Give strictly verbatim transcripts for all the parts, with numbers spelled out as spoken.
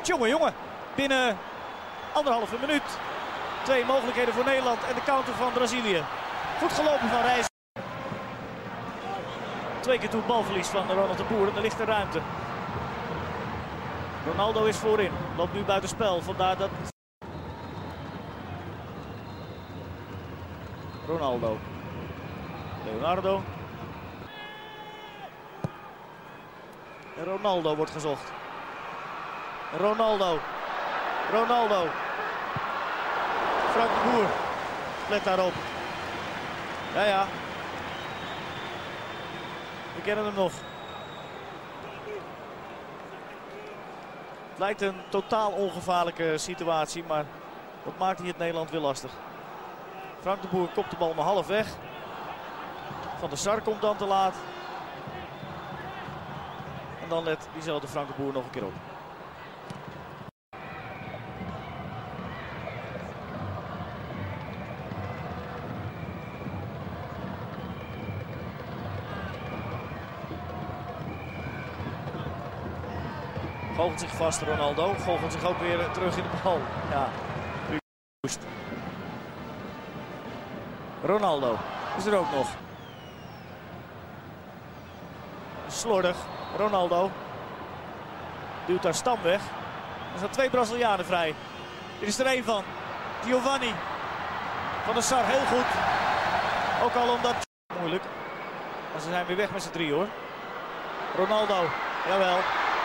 Jongen, jongen, binnen anderhalve minuut. Twee mogelijkheden voor Nederland en de counter van Brazilië. Goed gelopen van Reis. Twee keer toe balverlies van Ronald de Boer en er ligt er ruimte. Ronaldo is voorin, loopt nu buiten spel, vandaar dat... Ronaldo. Leonardo. En Ronaldo wordt gezocht. Ronaldo. Ronaldo. Frank de Boer. Let daarop. Ja, ja. We kennen hem nog. Het lijkt een totaal ongevaarlijke situatie, maar dat maakt hij het Nederland weer lastig. Frank de Boer kopt de bal maar half weg. Van der Sar komt dan te laat. En dan let diezelfde Frank de Boer nog een keer op. Goochelt zich vast Ronaldo. Goochelt zich ook weer terug in de bal. Ja. Ronaldo is er ook nog. Slordig. Ronaldo duwt daar Stam weg. Er staan twee Brazilianen vrij. Dit is er één van. Giovanni van der Sar, heel goed. Ook al omdat... Moeilijk. Maar ze zijn weer weg met z'n drie hoor. Ronaldo, jawel.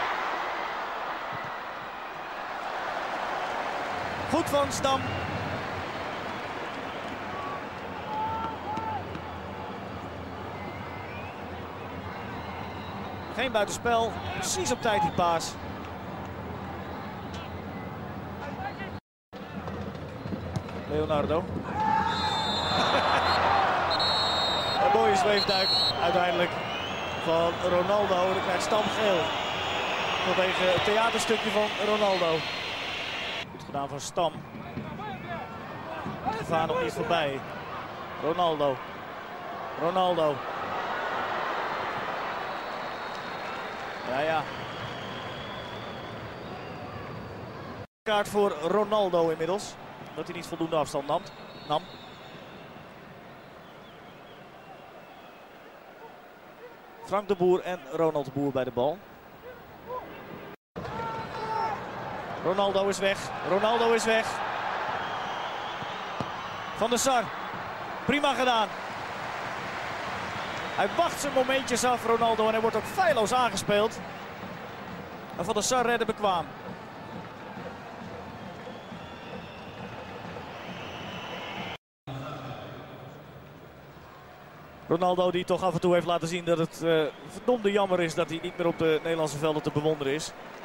Goed van Stam. Geen buitenspel. Precies op tijd die paas. Leonardo. Een mooie zweefduik uiteindelijk van Ronaldo. En dan krijgt Stam geel. Vanwege het theaterstukje van Ronaldo. Goed gedaan van Stam. Het gevaar nog niet voorbij. Ronaldo. Ronaldo. Ja, ja. Kaart voor Ronaldo inmiddels. Dat hij niet voldoende afstand nam. nam. Frank de Boer en Ronald de Boer bij de bal. Ronaldo is weg. Ronaldo is weg. Van der Sar. Prima gedaan. Hij wacht zijn momentjes af, Ronaldo, en hij wordt ook feilloos aangespeeld. En Van der Sar redde bekwaam. Ronaldo die toch af en toe heeft laten zien dat het uh, verdomde jammer is dat hij niet meer op de Nederlandse velden te bewonderen is.